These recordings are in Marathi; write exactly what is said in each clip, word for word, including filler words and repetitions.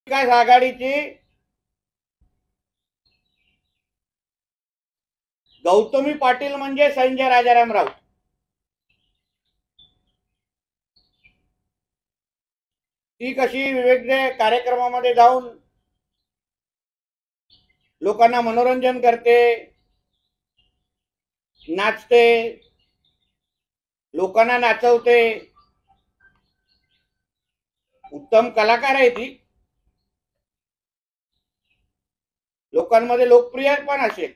विकास आघाडीची गौतमी पाटील म्हणजे संजय राजाराम राऊत. ती कशी विविध कार्यक्रमामध्ये जाऊन लोकांना मनोरंजन करते, नाचते, लोकांना नाचवते, उत्तम कलाकार आहे ती, लोकांमध्ये लोकप्रिय पण असेल.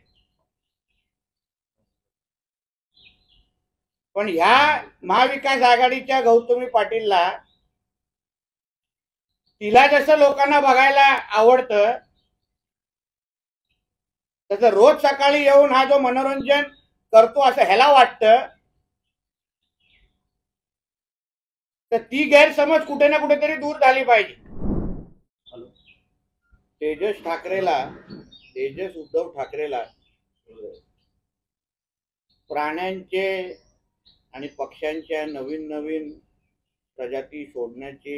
पण ह्या महाविकास आघाडीच्या गौतमी पाटीलला तिला जसं लोकांना बघायला आवडतं तसं रोज सकाळी येऊन हा जो मनोरंजन करतो असं ह्याला वाटतं, तर ती गैरसमज कुठे ना कुठेतरी दूर झाली पाहिजे. तेजस ठाकरेला तेजस उद्धव ठाकरेला प्राण्यांचे आणि पक्ष्यांच्या नवीन नवीन प्रजाती शोधण्याची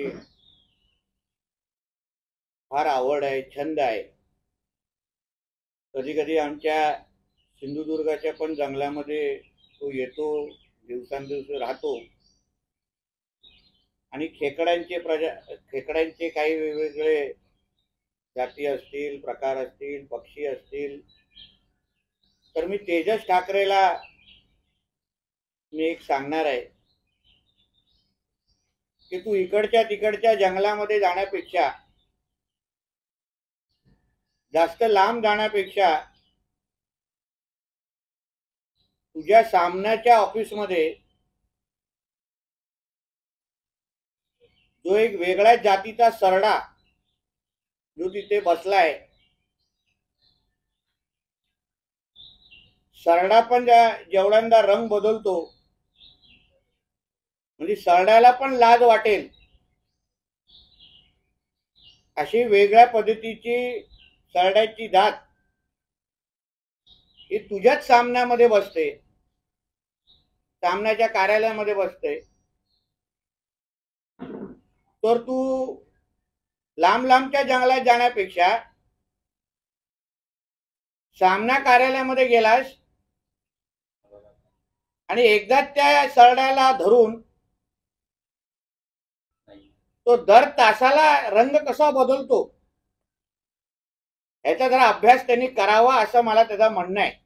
फार आवड आहे, छंद आहे. कधी कधी आमच्या सिंधुदुर्गाच्या पण जंगलामध्ये तो येतो, दिवसांदिवस राहतो आणि खेकड्यांचे प्रजा खेकड्यांचे काही वेगवेगळे जाती असतील, प्रकार असतील, पक्षी असतील, तर मी तेजस ठाकरेला मी एक सांगणार आहे की तू इकडच्या तिकडच्या जंगलामध्ये जाण्यापेक्षा, जास्त लांब जाण्यापेक्षा तुझ्या सामन्याच्या ऑफिसमध्ये जो एक वेगळ्या जातीचा सरडा जो तिथे बसलाय, सरडा पण जेवढ्यांदा रंग बदलतो म्हणजे सरड्याला पण लाज वाटेल अशी वेगळ्या पद्धतीची सरड्याची जात ही तुझ्याच सामन्यामध्ये बसते, सामन्याच्या कार्यालयामध्ये बसते. तर तू लांब लांबच्या जंगलात जाण्यापेक्षा सामना कार्यालयामध्ये गेलास आणि एकदा त्या सरड्याला धरून तो दर तासाला रंग कसा बदलतो याचा जरा अभ्यास त्यांनी करावा असं मला त्याचं म्हणणं आहे.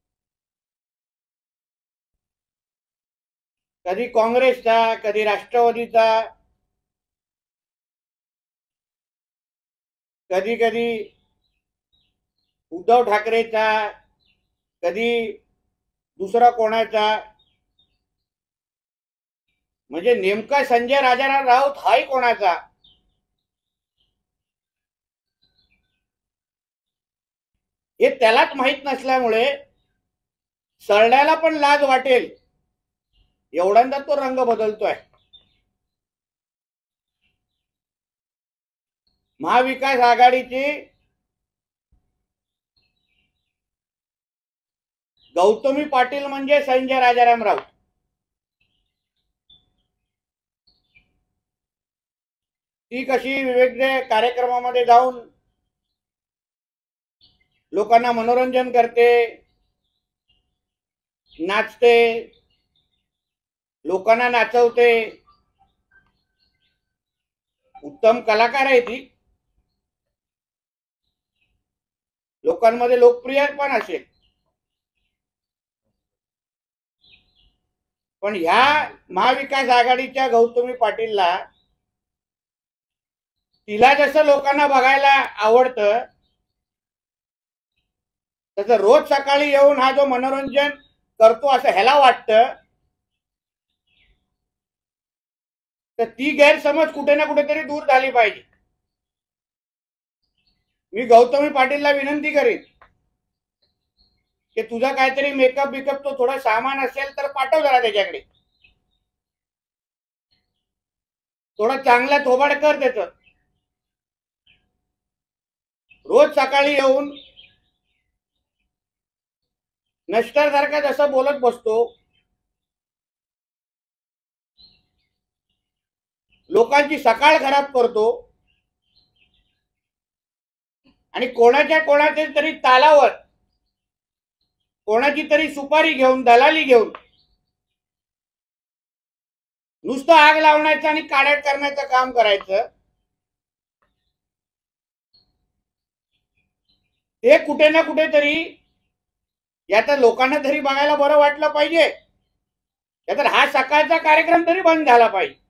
कधी काँग्रेसचा, कधी राष्ट्रवादीचा, कधी कधी उद्धव ठाकरेचा, कधी दुसरा कोणाचा, म्हणजे नेमका संजय राजाराम राऊत हाही कोणाचा हे त्यालाच माहित नसल्यामुळे सरड्याला पण लाज वाटेल एवढ्यांदा तो रंग बदलतोय. महाविकास आघाडीची गौतमी पाटील म्हणजे संजय राजाराम राऊत. ती कशी विविध कार्यक्रमामध्ये जाऊन लोकांना मनोरंजन करते, नाचते, लोकांना नाचवते, उत्तम कलाकार आहे ती, लोकांमध्ये लोकप्रिय पण असेल. पण ह्या महाविकास आघाडीच्या गौतमी पाटीलला तिला जसं लोकांना बघायला आवडतं तसं रोज सकाळी येऊन हा जो मनोरंजन करतो असं ह्याला वाटतं, तर ती गैरसमज कुठे ना कुठेतरी दूर झाली पाहिजे. मी गौतमी पाटीलला विनंती करीन की तुझा काहीतरी मेकअप बिकअप तो थोडा सामान असेल तर पाठव जरा त्याच्याकडे, थोडा चांगला थोबाड कर त्याचं. रोज सकाळी येऊन नष्टर सारखा जसं बोलत बसतो, लोकांची सकाळ खराब करतो, आणि कोणाच्या कोणाचे तरी तालावर कोणाची तरी सुपारी घेऊन दलाली घेऊन नुसतं आग लावण्याचं आणि काड्यात करण्याचं काम करायचं, हे कुठे ना कुठेतरी याचा लोकांना तरी बघायला बरं वाटलं पाहिजे. तर हा सकाळचा कार्यक्रम तरी बंद झाला पाहिजे.